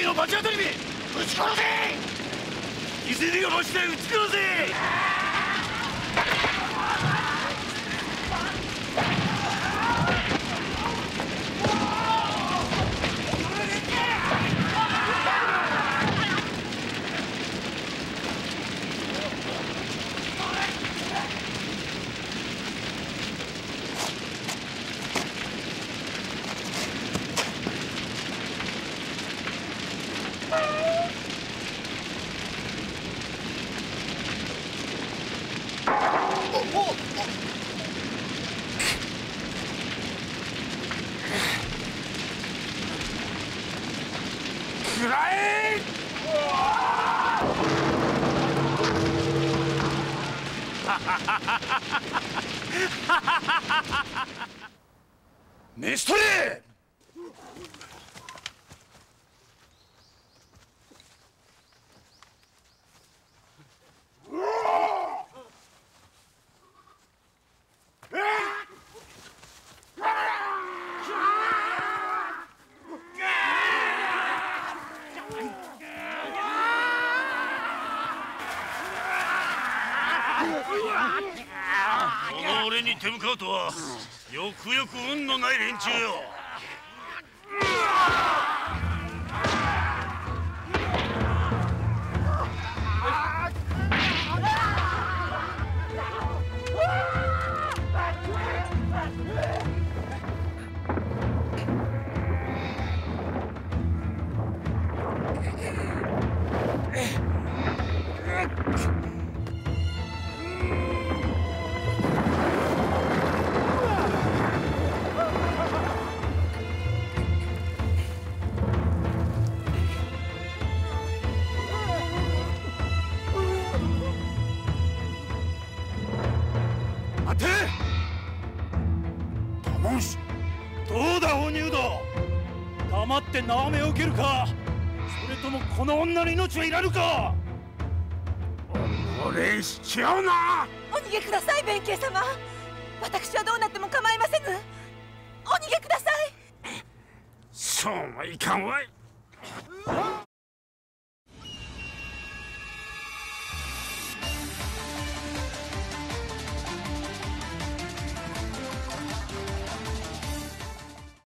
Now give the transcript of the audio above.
の罰当たりめ、撃ち殺せ。犠牲にが増して撃ち殺せ。飯取れ！この俺に手向かうとはよくよく運のない連中よ。どうだ大入道、黙って縄目を受けるか、それともこの女の命はいらぬか。俺しちゃうな。 お逃げください弁慶様。私はどうなっても構いませぬ。お逃げください。 そうもいかんわい。